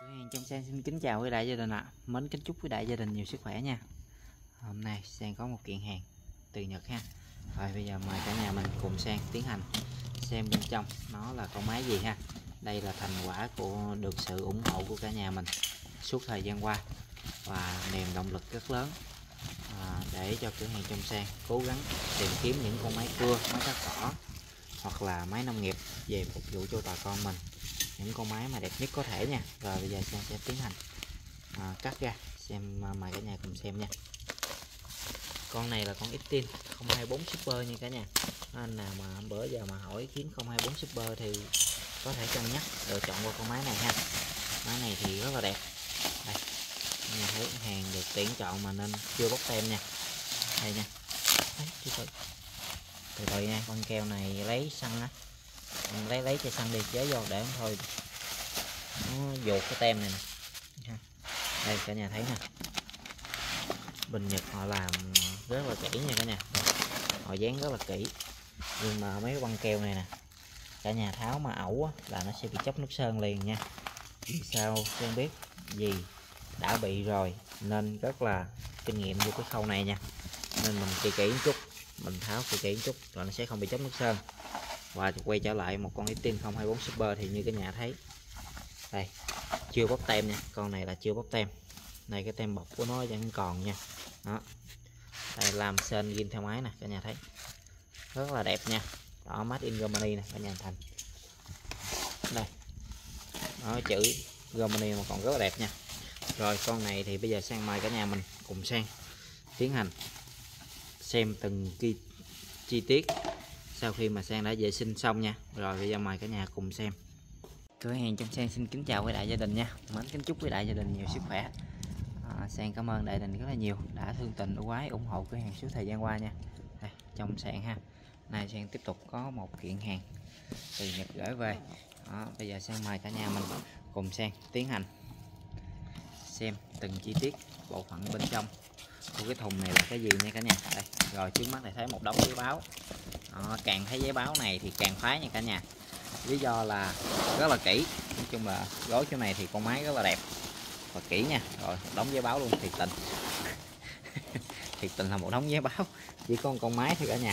Trong Sang xin kính chào quý đại gia đình ạ. Mến kính chúc quý đại gia đình nhiều sức khỏe nha. Hôm nay Sang có một kiện hàng từ Nhật ha. Rồi bây giờ mời cả nhà mình cùng Sang tiến hành xem bên trong nó là con máy gì ha. Đây là thành quả của được sự ủng hộ của cả nhà mình suốt thời gian qua và niềm động lực rất lớn để cho cửa hàng Trong Sang cố gắng tìm kiếm những con máy cưa, máy cắt cỏ hoặc là máy nông nghiệp về phục vụ cho bà con mình, những con máy mà đẹp nhất có thể nha. Rồi bây giờ Sang sẽ tiến hành cắt ra xem, mời cả nhà cùng xem nha. Con này là con Xtin 024 Super nha cả nhà. Anh nào mà bữa giờ mà hỏi kiếm 024 Super thì có thể cân nhắc lựa chọn qua con máy này ha. Máy này thì rất là đẹp. Đây, nhà thấy hàng được tuyển chọn mà nên chưa bóc tem nha. Đây nha. Từ từ nha, con keo này lấy xăng á, lấy cho xăng đi chế vô để không thôi nó dột cái tem này nè. Đây cả nhà thấy nè, bên Nhật họ làm rất là kỹ nha cả nhà. Họ dán rất là kỹ, nhưng mà mấy cái băng keo này nè cả nhà tháo mà ẩu là nó sẽ bị chóc nước sơn liền nha. Vì sao không biết, vì đã bị rồi nên rất là kinh nghiệm vô cái khâu này nha, nên mình kỹ một chút, mình tháo kỹ một chút rồi nó sẽ không bị chóc nước sơn. Và quay trở lại một con Xtin 024 Super thì như cả nhà thấy đây, chưa bóc tem nha, con này là chưa bóc tem. Này cái tem bọc của nó vẫn còn nha. Đó, đây làm sên ghim theo máy nè, cả nhà thấy rất là đẹp nha. Đó, made in Germany nè cả nhà thành. Đây, đó, chữ Germany mà còn rất là đẹp nha. Rồi con này thì bây giờ Sang mời cả nhà mình cùng Sang tiến hành xem từng chi tiết sau khi mà Sang đã vệ sinh xong nha. Rồi bây giờ mời cả nhà cùng xem. Cửa hàng Trong Sang xin kính chào quý đại gia đình nha. Mến kính chúc quý đại gia đình nhiều sức khỏe. Sang cảm ơn đại đình rất là nhiều đã thương tình ưu ái ủng hộ cửa hàng suốt thời gian qua nha. Đây, Trong Sang ha. Nay Sang tiếp tục có một kiện hàng từ Nhật gửi về. Đó, bây giờ Sang mời cả nhà mình cùng Sang tiến hành xem từng chi tiết bộ phận bên trong của cái thùng này là cái gì nha cả nhà. Đây, rồi trước mắt này thấy một đống giấy báo. Đó, càng thấy giấy báo này thì càng khoái nha cả nhà. Lý do là rất là kỹ. Nói chung là gối chỗ này thì con máy rất là đẹp và kỹ nha. Rồi một đống giấy báo luôn, thiệt tình. Thiệt tình là một đống giấy báo, chỉ có con máy thôi cả nhà.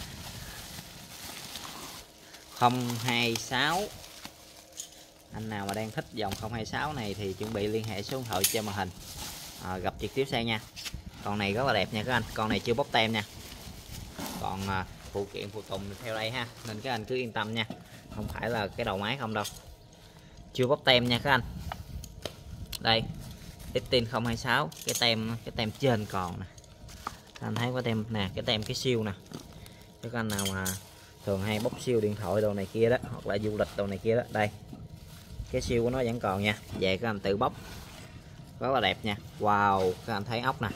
026, anh nào mà đang thích dòng 026 này thì chuẩn bị liên hệ số điện thoại trên màn hình, gặp trực tiếp Sang nha. Con này rất là đẹp nha các anh, con này chưa bóc tem nha. Còn phụ kiện phụ tùng theo đây ha, nên các anh cứ yên tâm nha, không phải là cái đầu máy không đâu, chưa bóc tem nha các anh. Đây, Xtin 026, cái tem trên còn nè, anh thấy có tem nè, cái tem cái siêu nè. Các anh nào mà thường hay bóc siêu điện thoại đồ này kia đó, hoặc là du lịch đồ này kia đó, đây cái siêu của nó vẫn còn nha, về các anh tự bóc rất là đẹp nha. Wow, các anh thấy ốc nè,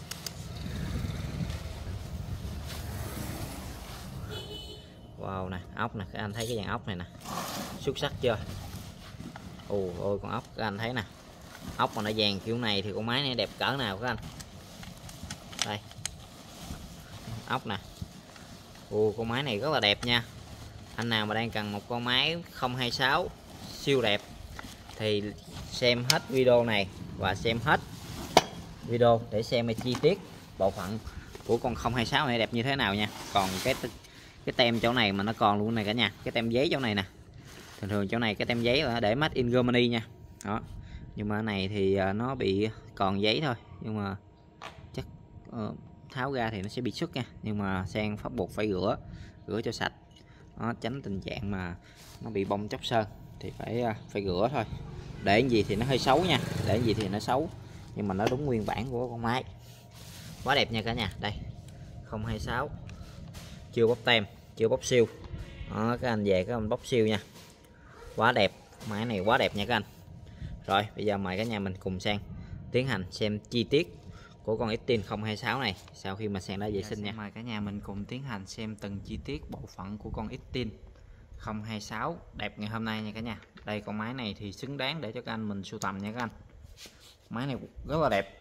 wow nè, ốc nè, các anh thấy cái dàn ốc này nè, xuất sắc chưa. Ôi con ốc các anh thấy nè, ốc mà nó vàng kiểu này thì con máy này đẹp cỡ nào các anh. Đây ốc nè, con máy này rất là đẹp nha. Anh nào mà đang cần một con máy 026 siêu đẹp thì xem hết video này và xem hết video để xem chi tiết bộ phận của con 026 này đẹp như thế nào nha. Còn cái tem chỗ này mà nó còn luôn này cả nhà, cái tem giấy chỗ này nè. Thường chỗ này cái tem giấy là để made in Germany nha. Đó, nhưng mà cái này thì nó bị còn giấy thôi, nhưng mà chắc tháo ra thì nó sẽ bị xuất nha. Nhưng mà Sang bắt buộc phải rửa cho sạch. Đó, tránh tình trạng mà nó bị bong chóc sơn thì phải rửa thôi. Để gì thì nó hơi xấu nha, để gì thì nó xấu, nhưng mà nó đúng nguyên bản của con máy. Quá đẹp nha cả nhà. Đây 026 chưa bóc tem, chưa bóc siêu. Đó, các anh về các anh bóc siêu nha, quá đẹp, máy này quá đẹp nha các anh. Rồi bây giờ mời cả nhà mình cùng Sang tiến hành xem chi tiết của con Xtin 026 này sau khi mà Sang đã vệ sinh nha. Mời cả nhà mình cùng tiến hành xem từng chi tiết bộ phận của con Xtin 026 đẹp ngày hôm nay nha cả nhà. Đây, con máy này thì xứng đáng để cho các anh mình sưu tầm nha các anh. Máy này rất là đẹp.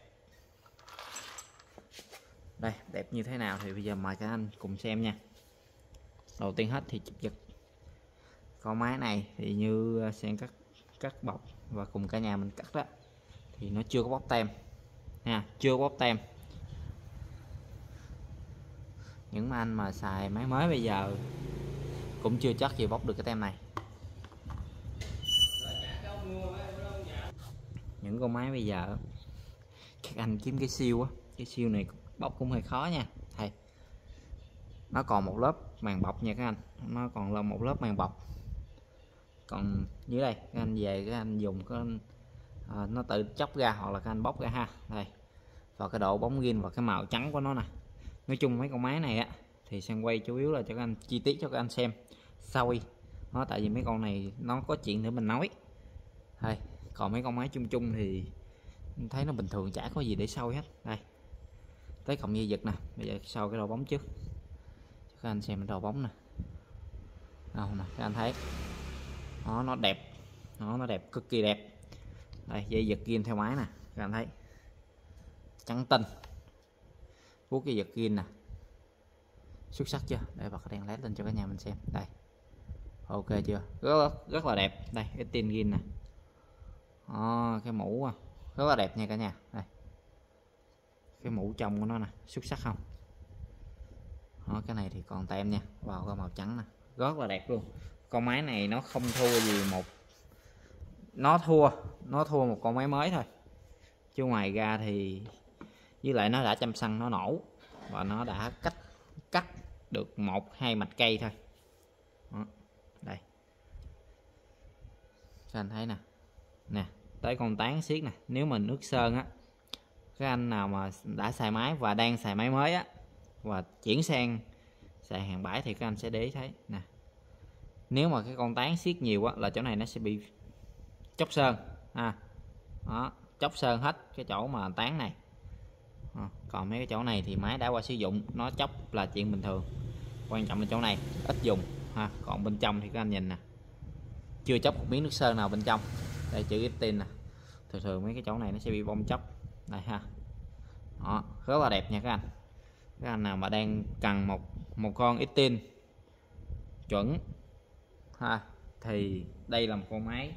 Đây, đẹp như thế nào thì bây giờ mời các anh cùng xem nha. Đầu tiên hết thì chụp giật. Con máy này thì như Sang cắt cắt bọc và cùng cả nhà mình cắt đó thì nó chưa có bóc tem nha, chưa có bóc tem. Những anh mà xài máy mới bây giờ cũng chưa chắc gì bóc được cái tem này. Những con máy bây giờ các anh kiếm cái siêu á, cái siêu này bóc cũng hơi khó nha thầy. Nó còn một lớp màng bọc nha các anh, nó còn là một lớp màng bọc. Còn dưới đây các anh về các anh dùng cái nó tự chóc ra hoặc là các anh bóc ra ha. Đây, và cái độ bóng ghim và cái màu trắng của nó nè. Nói chung mấy con máy này á thì Sang quay chủ yếu là cho các anh chi tiết cho các anh xem soi nó, tại vì mấy con này nó có chuyện để mình nói thôi. Còn mấy con máy chung chung thì thấy nó bình thường, chả có gì để soi hết. Đây, tới cọng dây giật nè, bây giờ soi cái đầu bóng trước cho các anh xem cái đầu bóng nè. Đâu nè, các anh thấy nó đẹp, nó đẹp, cực kỳ đẹp. Đây, dây giật ghim theo máy nè, các anh thấy trắng tinh. Vuốt cái giật ghim nè, xuất sắc chưa? Để bật đèn led lên cho cả nhà mình xem. Đây, ok chưa? Rất là đẹp. Đây, cái tin ghim nè, cái mũ rất là đẹp nha cả nhà. Đây, cái mũ trong của nó nè, xuất sắc không? Cái này thì còn tem nha, vào cái màu trắng nè, rất là đẹp luôn. Con máy này nó không thua gì một, nó thua một con máy mới thôi, chứ ngoài ra thì với lại nó đã chăm xăng, nó nổ và nó đã cắt được 1-2 mạch cây thôi. Đó, đây các anh thấy nè, tới con tán xiết nè. Nếu mình nước sơn á, các anh nào mà đã xài máy và đang xài máy mới á và chuyển sang xài hàng bãi thì các anh sẽ để ý thấy nè, nếu mà cái con tán xiết nhiều á là chỗ này nó sẽ bị chóc sơn đó, chóc sơn hết cái chỗ mà tán này. Còn mấy cái chỗ này thì máy đã qua sử dụng, nó chóc là chuyện bình thường. Quan trọng là chỗ này ít dùng ha. Còn bên trong thì các anh nhìn nè, chưa chóc một miếng nước sơn nào bên trong. Đây, chữ Iptin nè, thường mấy cái chỗ này nó sẽ bị bong chóc đây ha. Đó, rất là đẹp nha các anh. Các anh nào mà đang cần một con Iptin chuẩn ha thì đây là một con máy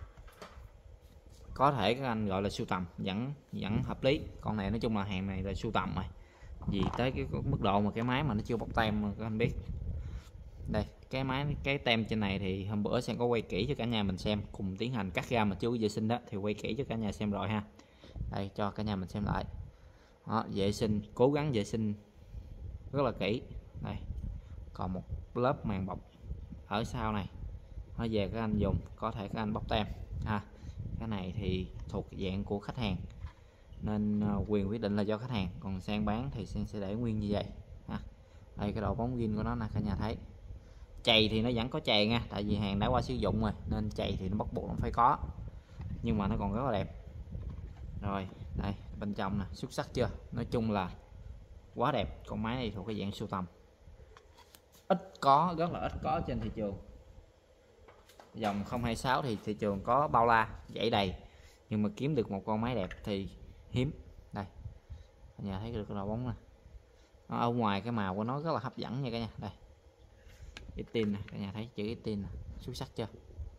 có thể các anh gọi là sưu tầm, vẫn hợp lý. Con này nói chung là hàng này là sưu tầm rồi, vì tới cái mức độ mà cái máy mà nó chưa bóc tem mà các anh biết. Đây, cái tem trên này thì hôm bữa sẽ có quay kỹ cho cả nhà mình xem, cùng tiến hành cắt ra mà chưa có vệ sinh đó thì quay kỹ cho cả nhà xem rồi ha. Đây, cho cả nhà mình xem lại. Đó, vệ sinh, cố gắng vệ sinh rất là kỹ. Đây, còn một lớp màng bọc ở sau này, nó về các anh dùng có thể các anh bóc tem ha. Cái này thì thuộc dạng của khách hàng nên quyền quyết định là do khách hàng, còn Sang bán thì Sang sẽ để nguyên như vậy ha. Đây, cái độ bóng zin của nó nè, cả nhà thấy chày thì nó vẫn có chày nha, tại vì hàng đã qua sử dụng rồi nên chày thì nó bắt buộc nó phải có, nhưng mà nó còn rất là đẹp. Rồi đây, bên trong nè, xuất sắc chưa? Nói chung là quá đẹp. Con máy này thuộc cái dạng sưu tầm, ít có, rất là ít có trên thị trường. Dòng 026 thì thị trường có bao la dãy đầy, nhưng mà kiếm được một con máy đẹp thì hiếm. Đây, cả nhà thấy được cái đầu bóng nè, nó ở ngoài cái màu của nó rất là hấp dẫn nha cả nhà. Đây, Iptin nè, cả nhà thấy chữ Iptin nè, xuất sắc chưa?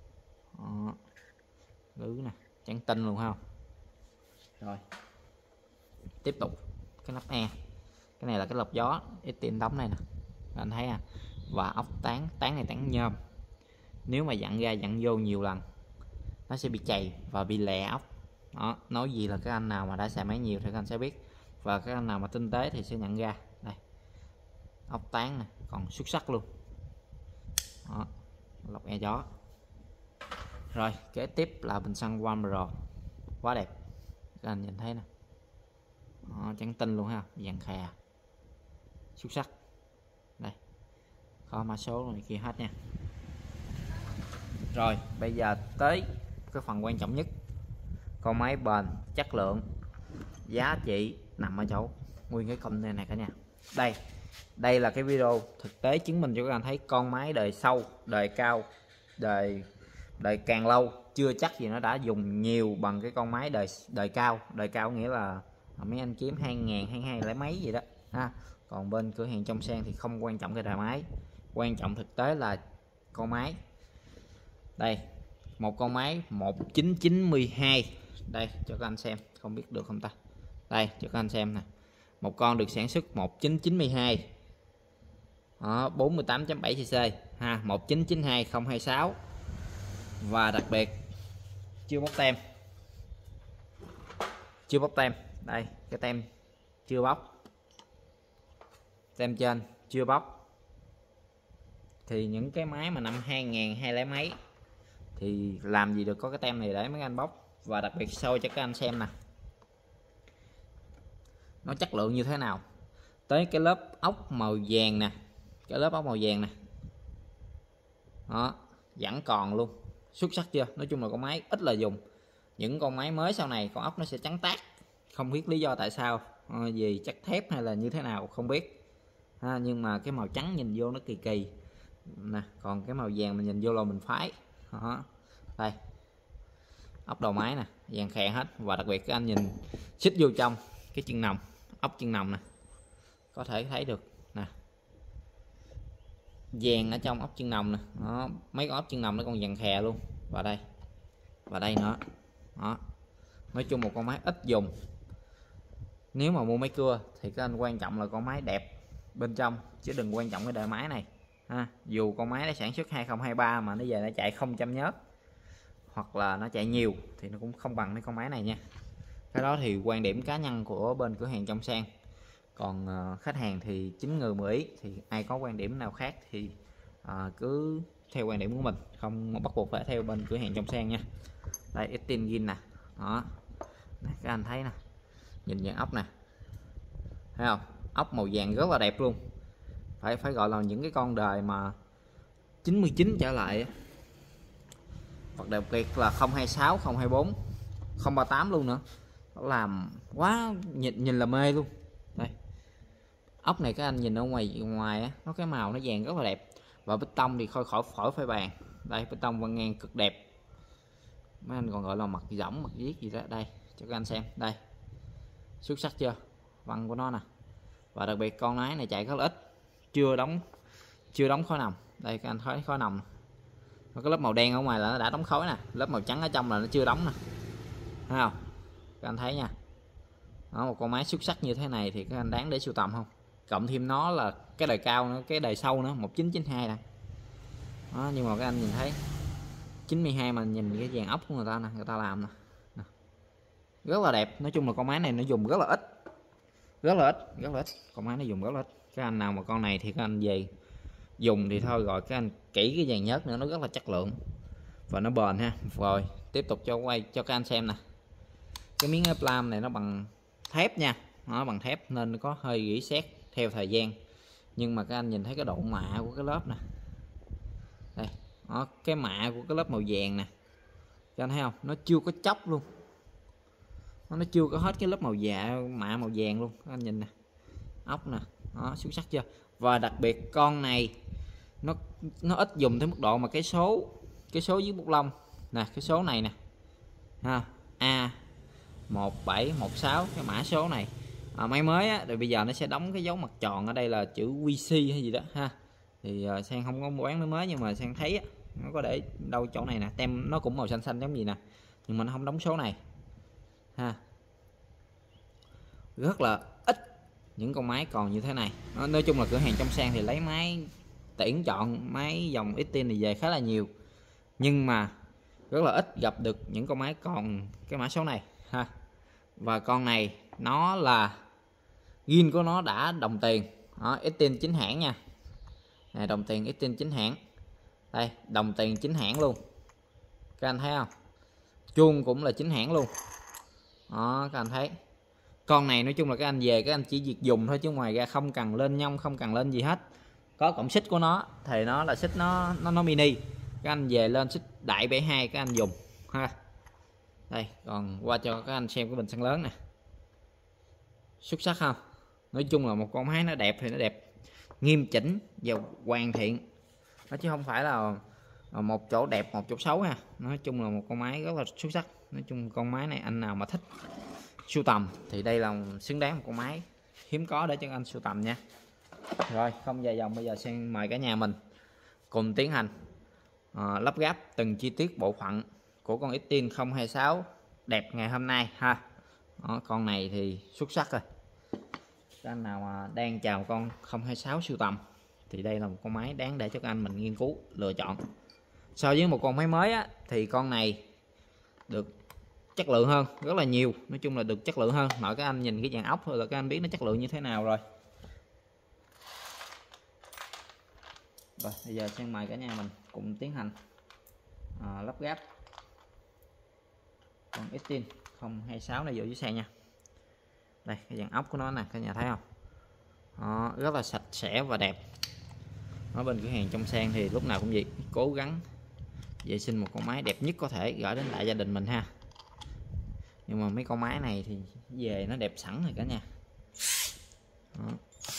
Lứ nè, trắng tinh luôn không? Rồi, tiếp tục cái nắp E. Cái này là cái lọc gió Iptin đóng này nè, anh thấy à. Và ốc tán này tán nhôm. Nếu mà dặn ra dặn vô nhiều lần nó sẽ bị chày và bị lè ốc. Đó, nói gì là các anh nào mà đã xài máy nhiều thì các anh sẽ biết, và các anh nào mà tinh tế thì sẽ nhận ra. Đây, ốc tán nè, còn xuất sắc luôn. Đó, lọc e gió. Rồi kế tiếp là bình xăng One Pro, quá đẹp, các anh nhìn thấy nè. Đó, trắng tinh luôn ha, vàng khè, xuất sắc. Đây, có mã số này kia hết nha. Rồi bây giờ tới cái phần quan trọng nhất, con máy bền, chất lượng, giá trị nằm ở chỗ nguyên cái công này cả nhà. Đây là cái video thực tế chứng minh cho các anh thấy con máy đời sâu, đời cao, đời càng lâu chưa chắc gì nó đã dùng nhiều bằng cái con máy đời cao. Đời cao nghĩa là mấy anh kiếm 2000, 22 lấy mấy gì đó ha. Còn bên cửa hàng Trong Sen thì không quan trọng cái đời máy, quan trọng thực tế là con máy. Đây, một con máy 1992. Đây cho các anh xem, không biết được không ta. Đây cho các anh xem nè, một con được sản xuất 1992 đó, 48.7cc ha, 1992026. Và đặc biệt chưa bóc tem, chưa bóc tem. Đây cái tem chưa bóc, tem trên chưa bóc. Thì những cái máy mà năm 2020 mấy thì làm gì được có cái tem này để mấy anh bóc. Và đặc biệt soi cho các anh xem nè, nó chất lượng như thế nào. Tới cái lớp ốc màu vàng nè, cái lớp ốc màu vàng nè đó, vẫn còn luôn, xuất sắc chưa. Nói chung là con máy ít là dùng. Những con máy mới sau này con ốc nó sẽ trắng tát, không biết lý do tại sao, gì chắc thép hay là như thế nào không biết ha, nhưng mà cái màu trắng nhìn vô nó kỳ kỳ nè, còn cái màu vàng mình nhìn vô là mình phái đó. Đây ốc đầu máy nè, vàng khè hết. Và đặc biệt các anh nhìn xích vô trong cái chân nòng, ốc chân nòng nè, có thể thấy được nè, vàng ở trong ốc chân nòng nè đó, mấy con ốc chân nòng nó còn vàng khè luôn. Và đây nữa đó. Nói chung một con máy ít dùng. Nếu mà mua máy cưa thì các anh quan trọng là con máy đẹp bên trong, chứ đừng quan trọng cái đời máy này ha. Dù con máy nó sản xuất 2023 mà nó về nó chạy không chăm nhớt hoặc là nó chạy nhiều thì nó cũng không bằng mấy con máy này nha. Cái đó thì quan điểm cá nhân của bên cửa hàng Trong Sen. Còn khách hàng thì 9 người 10 ý, thì ai có quan điểm nào khác thì cứ theo quan điểm của mình, không bắt buộc phải theo bên cửa hàng Trong Sen nha. Đây Estin Gin nè đó, các anh thấy nè, nhìn dạng ốc nè, thấy không, ốc màu vàng rất là đẹp luôn. Phải gọi là những cái con đời mà 99 trở lại. Hoặc đặc biệt là 026, 024, 038 luôn nữa, nó làm quá nhìn là mê luôn. Đây ốc này các anh nhìn ở ngoài á, nó cái màu nó vàng rất là đẹp. Và bê tông thì khỏi phải bàn. Đây bê tông vân ngang cực đẹp, mấy anh còn gọi là mặt rỗng mặt viết gì đó. Đây cho các anh xem, đây xuất sắc chưa, vân của nó nè. Và đặc biệt con lái này chạy rất là ít, chưa đóng khói nòng. Đây các anh thấy khói nòng, cái lớp màu đen ở ngoài là nó đã đóng khói nè, lớp màu trắng ở trong là nó chưa đóng nè, thấy không các anh thấy nha. Đó, một con máy xuất sắc như thế này thì các anh đáng để sưu tầm không. Cộng thêm nó là cái đời cao nữa, cái đời sâu nữa, 1992 nè đó. Nhưng mà các anh nhìn thấy 92 mà nhìn cái dàn ốc của người ta nè, người ta làm nè, rất là đẹp. Nói chung là con máy này nó dùng rất là ít, con máy nó dùng rất là ít. Các anh nào mà con này thì các anh về dùng thì thôi gọi các anh kỹ cái dàn nhớt nữa, nó rất là chất lượng và nó bền ha. Rồi tiếp tục quay cho các anh xem nè, cái miếng ép lam này nó bằng thép nha, nó bằng thép nên nó có hơi rỉ sét theo thời gian. Nhưng mà các anh nhìn thấy cái độ mạ của cái lớp nè, đây đó, cái mạ của cái lớp màu vàng nè, các anh thấy không, nó chưa có chóc luôn, nó chưa có hết cái lớp mạ màu vàng luôn. Các anh nhìn nè, ốc nè đó, xuất sắc chưa. Và đặc biệt con này nó ít dùng tới mức độ mà cái số dưới bút lông nè, cái số này nè ha, A1716 cái mã số này. Máy mới á, rồi bây giờ nó sẽ đóng cái dấu mặt tròn ở đây là chữ QC hay gì đó ha. Thì Sen không có bán nó mới, nhưng mà Sen thấy á, nó có để đâu chỗ này nè, tem nó cũng màu xanh xanh giống gì nè, nhưng mà nó không đóng số này ha. Rất là ít những con máy còn như thế này. Nói chung là cửa hàng Trong Sen thì lấy máy tuyển chọn máy dòng Estin thì về khá là nhiều, nhưng mà rất là ít gặp được những con máy còn cái mã số này ha. Và con này nó là zin của nó đã đồng tiền đó, Estin chính hãng nha. Này, đồng tiền Estin chính hãng, đây đồng tiền chính hãng luôn, các anh thấy không, chuông cũng là chính hãng luôn đó. Các anh thấy con này nói chung là các anh về các anh chỉ việc dùng thôi, chứ ngoài ra không cần lên nhông, không cần lên gì hết. Có cổng xích của nó thì nó là xích nó mini, các anh về lên xích đại 72 các anh dùng ha. Đây còn qua cho các anh xem cái bình xăng lớn nè, xuất sắc không. Nói chung là một con máy nó đẹp thì nó đẹp nghiêm chỉnh và hoàn thiện, nó chứ không phải là một chỗ đẹp một chỗ xấu ha. Nói chung là một con máy rất là xuất sắc. Nói chung con máy này anh nào mà thích sưu tầm thì đây là xứng đáng một con máy hiếm có để cho anh sưu tầm nha. Rồi không dài dòng, bây giờ Sen mời cả nhà mình cùng tiến hành lắp ráp từng chi tiết bộ phận của con Extreme 026 đẹp ngày hôm nay ha. Đó, con này thì xuất sắc rồi. Các anh nào mà đang chào con 026 sưu tầm thì đây là một con máy đáng để cho các anh mình nghiên cứu lựa chọn. So với một con máy mới á, thì con này được chất lượng hơn rất là nhiều, nói chung là được chất lượng hơn. Mọi các anh nhìn cái dàn ốc thôi là các anh biết nó chất lượng như thế nào rồi. Rồi bây giờ xin mời cả nhà mình cùng tiến hành lắp ráp con Extreme 026 này vô dưới xe nha. Đây cái dàn ốc của nó nè, cả nhà thấy không? Đó, rất là sạch sẽ và đẹp. Ở bên cửa hàng Trong Sen thì lúc nào cũng vậy, cố gắng vệ sinh một con máy đẹp nhất có thể gửi đến đại gia đình mình ha. Nhưng mà mấy con máy này thì về nó đẹp sẵn rồi cả nhà. Đó.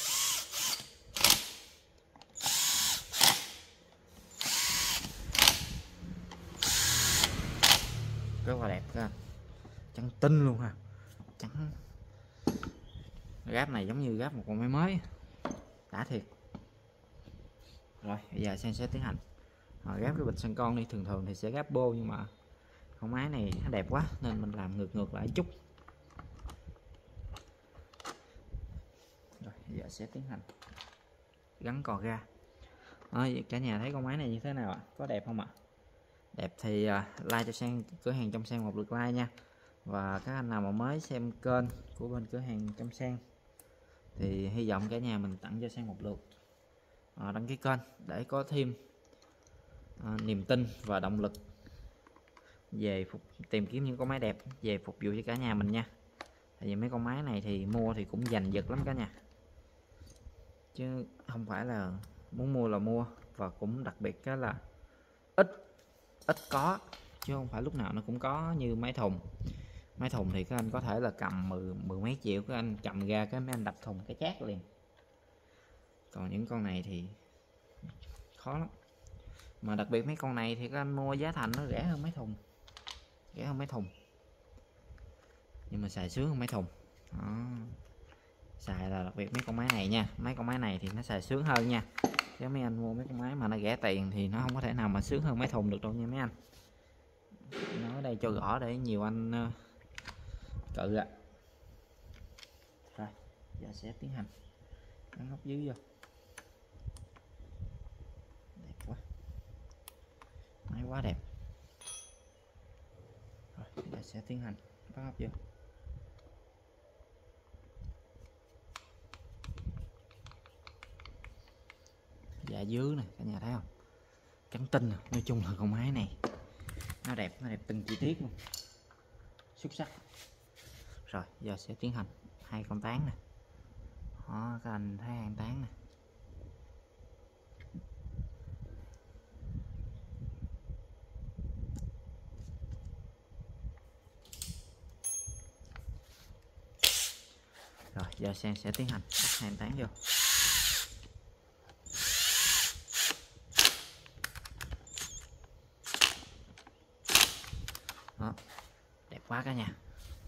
Rất là đẹp các anh, trắng tinh luôn ha, trắng. Gáp này giống như gáp một con máy mới, đã thiệt. Rồi bây giờ Sen sẽ tiến hành gáp cái bịch xăng con đi. Thường thì sẽ gáp bô, nhưng mà con máy này nó đẹp quá nên mình làm ngược lại chút. Rồi bây giờ sẽ tiến hành gắn cò ga. Cả nhà thấy con máy này như thế nào ạ? Có đẹp không ạ? Đẹp thì like cho Sen, cửa hàng Trong Sen một lượt like nha. Và các anh nào mà mới xem kênh của bên cửa hàng Trong Sen thì hy vọng cả nhà mình tặng cho Sen một lượt đăng ký kênh để có thêm niềm tin và động lực về tìm kiếm những con máy đẹp về phục vụ cho cả nhà mình nha. Tại vì mấy con máy này thì mua thì cũng giành giật lắm cả nhà, chứ không phải là muốn mua là mua. Và cũng đặc biệt cái là ít có, chứ không phải lúc nào nó cũng có như máy thùng. Máy thùng thì các anh có thể là cầm mười mấy triệu, các anh cầm ra cái mấy anh đập thùng cái chát liền. Còn những con này thì khó lắm. Mà đặc biệt mấy con này thì các anh mua giá thành nó rẻ hơn mấy thùng, nhưng mà xài sướng hơn mấy thùng. Đó. Xài là đặc biệt mấy con máy này nha, mấy con máy này thì nó xài sướng hơn nha. Chứ mấy anh mua mấy con máy mà nó rẻ tiền thì nó không có thể nào mà sướng hơn mấy thùng được đâu nha mấy anh. Nói ở đây cho rõ để nhiều anh cự ạ. Rồi giờ sẽ tiến hành gắn ốc dưới vô. Đẹp quá, máy quá đẹp. Rồi giờ sẽ tiến hành bắt ốc vô. Dạ dưới này cả nhà thấy không, trắng tinh. Nói chung là con máy này nó đẹp từng chi tiết luôn, xuất sắc. Rồi giờ sẽ tiến hành hai con tán nè. Đó, các anh thấy hai tán nè. Rồi giờ Sen sẽ tiến hành bắt hai tán vô. Đó, đẹp quá cả nhà.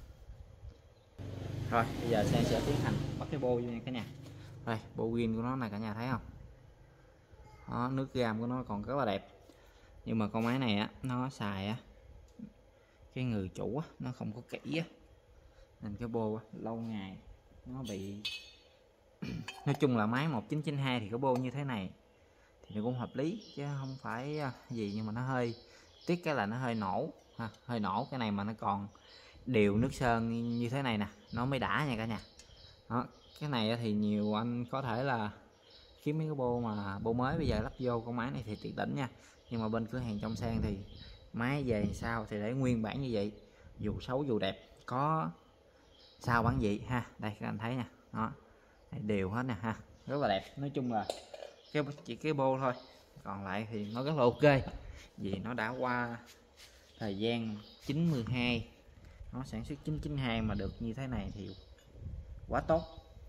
Rồi bây giờ Sen sẽ tiến hành bắt cái bô vô nha cả nhà. Đây bô pin của nó này cả nhà thấy không? Đó, nước gam của nó còn rất là đẹp. Nhưng mà con máy này á, nó xài á, cái người chủ á, nó không có kỹ á, nên cái bô á, lâu ngày nó bị nói chung là máy 1992 thì cái bô như thế này thì nó cũng hợp lý chứ không phải gì. Nhưng mà nó hơi tiếc cái là nó hơi nổ ha, hơi nổ. Cái này mà nó còn đều nước sơn như thế này nè nó mới đã nha cả nhà. Đó, cái này thì nhiều anh có thể là kiếm mấy cái bô mà bô mới bây giờ lắp vô con máy này thì tuyệt đỉnh nha. Nhưng mà bên cửa hàng Trong Sen thì máy về sao thì để nguyên bản như vậy, dù xấu dù đẹp có sao bán gì ha. Đây các anh thấy nha, đó đều hết nè ha, rất là đẹp. Nói chung là chỉ cái bô thôi, còn lại thì nó rất là ok vì nó đã qua thời gian 92, nó sản xuất 992 mà được như thế này thì quá tốt.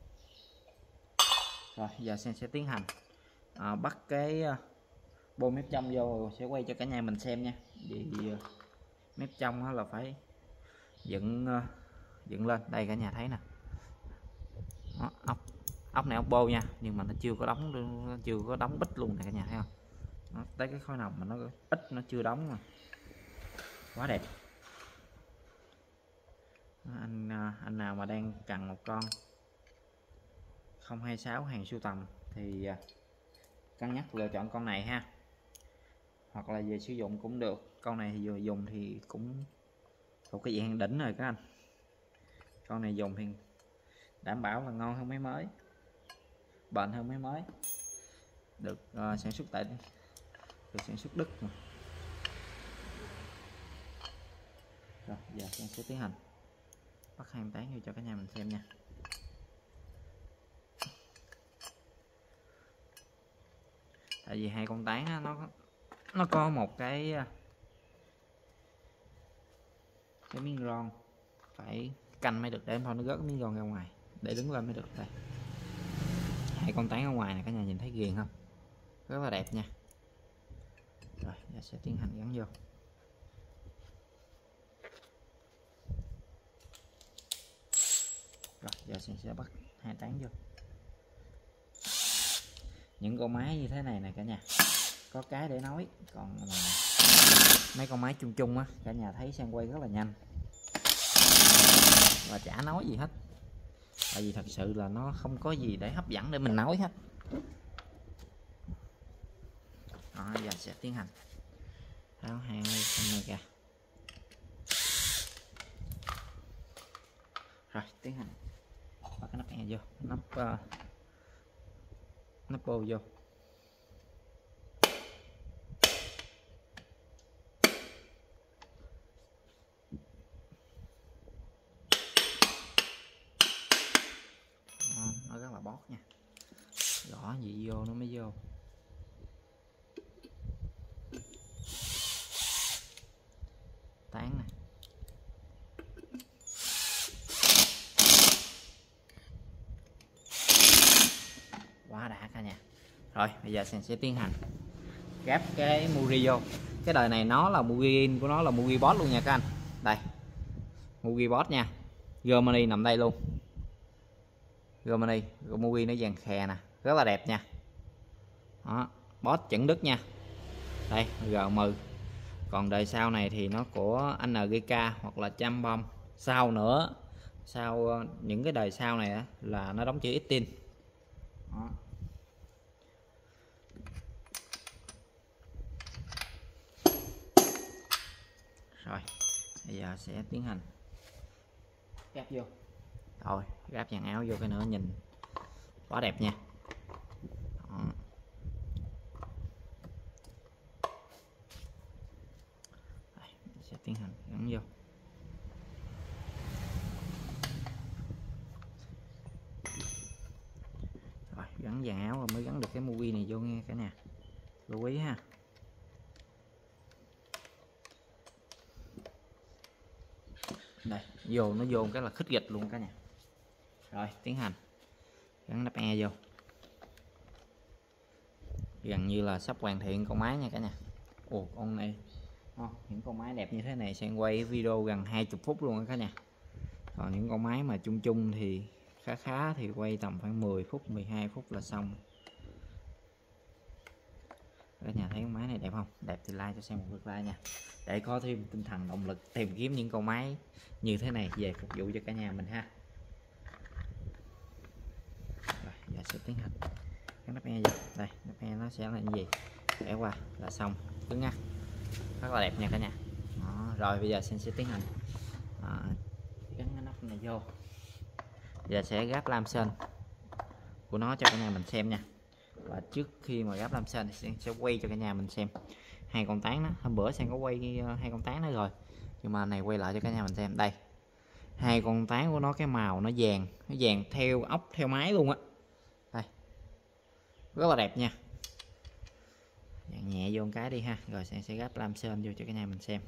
Rồi giờ Sen sẽ tiến hành bắt cái bô mép trong vô, sẽ quay cho cả nhà mình xem nha. Vì mép trong là phải dựng lên. Đây cả nhà thấy nè. Đó, ốc này ốc bô nha, nhưng mà nó chưa có đóng bít luôn nè cả nhà thấy không? nó tới cái khối nòng mà nó ít, nó chưa đóng mà quá đẹp. Anh nào mà đang cần một con 026 hàng sưu tầm thì cân nhắc lựa chọn con này ha, hoặc là về sử dụng cũng được. Con này thì vừa dùng thì cũng thuộc cái dạng đỉnh rồi các anh. Con này dùng thì đảm bảo là ngon hơn mấy mới, bền hơn mấy mới, được sản xuất tại Đức mà. Rồi giờ em sẽ tiến hành bắt 28 vô cho cả nhà mình xem nha. Tại vì hai con tán á, nó có một cái miếng ron phải canh mới được, để thôi nó rớt cái miếng ron ra ngoài để đứng lên mới được. Đây, hai con tán ở ngoài này cả nhà nhìn thấy ghiền không, rất là đẹp nha. Rồi giờ sẽ tiến hành gắn vô. Rồi giờ sẽ bắt hai tán vô. Những con máy như thế này nè cả nhà, có cái để nói, còn mà mấy con máy chung chung á cả nhà thấy Sang quay rất là nhanh và chả nói gì hết, tại vì thật sự là nó không có gì để hấp dẫn để mình nói hết. Đó, giờ sẽ tiến hành tháo hai con này kìa. Rồi tiến hành bắt cái nắp e vô, nắp bô vô. Nó rất là bót nha, gõ gì vô nó mới vô. Tán nè, quá đã cả nhà. Rồi bây giờ sẽ tiến hành gáp cái Muri vô. Cái đời này nó là Muri của nó là Muri boss luôn nha các anh. Đây Muri boss nha, Germany nằm đây luôn. Germany Muri nó vàng khè nè, rất là đẹp nha. Đó, boss chuẩn Đức nha. Đây GM. Còn đời sau này thì nó của NGK hoặc là Cham Bom. Sau nữa, sau những cái đời sau này á, là nó đóng chữ X-Tin. Rồi bây giờ sẽ tiến hành gáp vô. Rồi gáp dàn áo vô cái nữa nhìn quá đẹp nha. Đó. Đây, sẽ tiến hành gắn vô. Rồi gắn dàn áo rồi mới gắn được cái Muri này vô nghe cả nhà, lưu ý ha. Đây vô, nó vô cái là khích gịch luôn cả nhà. Rồi tiến hành gắn nắp e vô, gần như là sắp hoàn thiện con máy nha cả nhà. Ồ con này những con máy đẹp như thế này sẽ quay video gần 20 phút luôn cả nhà. Còn những con máy mà chung chung thì khá thì quay tầm khoảng 10 phút 12 phút là xong. Cả nhà thấy con máy này đẹp không? Đẹp thì like cho xem một lượt like nha, để có thêm tinh thần động lực tìm kiếm những con máy như thế này về phục vụ cho cả nhà mình ha. Rồi giờ sẽ tiến hành cái nắp e vô. Đây nắp e nó sẽ là như gì, để qua là xong, cứng ngắc, rất là đẹp nha cả nhà. Đó, rồi bây giờ sẽ tiến hành gắn cái nắp này vô. Giờ sẽ gáp lam sơn của nó cho cả nhà mình xem nha. Và trước khi mà gáp lam sơn thì sẽ quay cho cả nhà mình xem hai con tán đó. Hôm bữa Sang có quay hai con tán đó rồi, nhưng mà này quay lại cho cả nhà mình xem. Đây hai con tán của nó, cái màu nó vàng theo ốc theo máy luôn á. Đây rất là đẹp nha. Dàn nhẹ vô một cái đi ha, rồi sẽ gáp lam sơn vô cho cả nhà mình xem.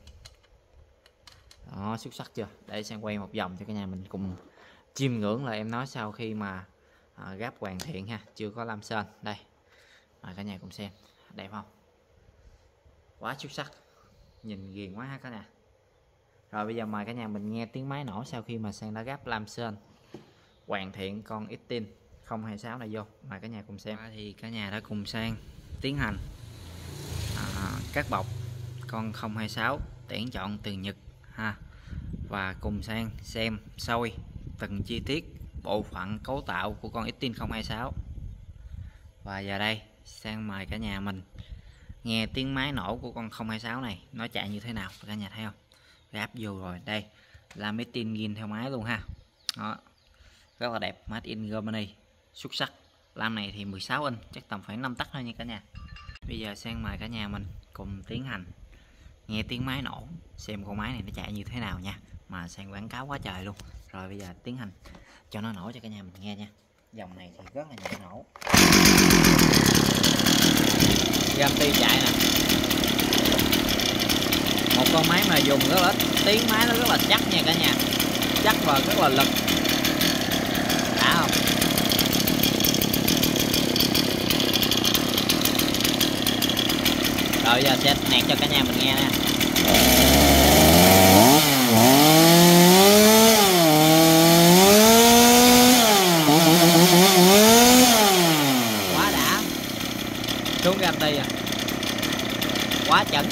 Đó xuất sắc chưa, để Sang quay một vòng cho cả nhà mình cùng chiêm ngưỡng là em nói sau khi mà gáp hoàn thiện ha, chưa có lam sơn. Đây cả nhà cùng xem, đẹp không, quá xuất sắc, nhìn ghiền quá ha cả nhà. Rồi bây giờ mời cả nhà mình nghe tiếng máy nổ sau khi mà Sang đã gáp lam sơn hoàn thiện con X-Tin 026 này vô. Mời cả nhà cùng xem. Thì cả nhà đã cùng Sang tiến hành cắt bọc con 026 tuyển chọn từ Nhật ha, và cùng sang xem soi từng chi tiết bộ phận cấu tạo của con Extin 026. Và giờ đây sang mời cả nhà mình nghe tiếng máy nổ của con 026 này nó chạy như thế nào. Cả nhà thấy không, gáp vô rồi, đây là Extin gin theo máy luôn ha. Đó, rất là đẹp, made in Germany, xuất sắc. Lam này thì 16 inch, chắc tầm khoảng 5 tấc thôi nha cả nhà. Bây giờ sang mời cả nhà mình cùng tiến hành nghe tiếng máy nổ, xem con máy này nó chạy như thế nào nha. Mà sang quảng cáo quá trời luôn. Rồi bây giờ tiến hành cho nó nổ cho cả nhà mình nghe nha. Dòng này thì rất là nhẹ nổ, Gamti chạy nè. Một con máy mà dùng rất là tiếng máy nó rất là chắc nha cả nhà, chắc và rất là lực, đã không? Rồi giờ sẽ nẹt cho cả nhà mình nghe nè. Quá đã, xuống Gamti à, quá chuẩn.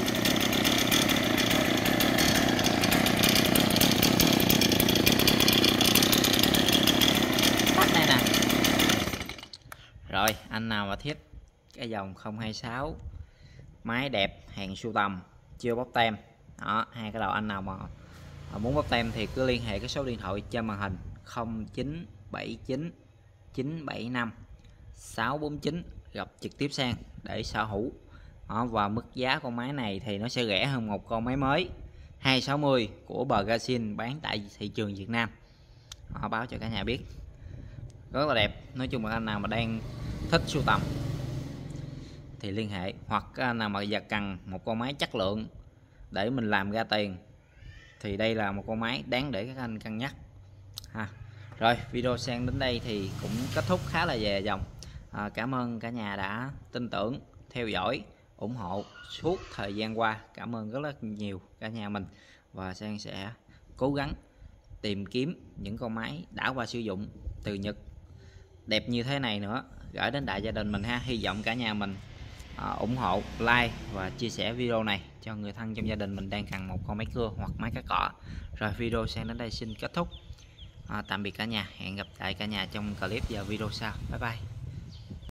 Tắt đây nè. Rồi anh nào mà thích cái dòng 026 máy đẹp, hàng sưu tầm, chưa bóc tem đó, hai cái đầu, anh nào mà muốn bóc tem thì cứ liên hệ cái số điện thoại trên màn hình 0979 975 649 gặp trực tiếp sang để sở hữu đó. Và mức giá con máy này thì nó sẽ rẻ hơn một con máy mới 260 của Bergasin bán tại thị trường Việt Nam. Họ báo cho cả nhà biết, rất là đẹp. Nói chung là anh nào mà đang thích sưu tầm thì liên hệ, hoặc anh nào mà giờ cần một con máy chất lượng để mình làm ra tiền thì đây là một con máy đáng để các anh cân nhắc ha. Rồi video sang đến đây thì cũng kết thúc khá là về dòng. Cảm ơn cả nhà đã tin tưởng theo dõi ủng hộ suốt thời gian qua, cảm ơn rất nhiều cả nhà mình. Và Sang sẽ cố gắng tìm kiếm những con máy đã qua sử dụng từ Nhật đẹp như thế này nữa gửi đến đại gia đình mình ha. Hy vọng cả nhà mình ủng hộ, like và chia sẻ video này cho người thân trong gia đình mình đang cần một con máy cưa hoặc máy cắt cỏ. Rồi video Sang đến đây xin kết thúc. Tạm biệt cả nhà, hẹn gặp lại cả nhà trong clip và video sau. Bye bye.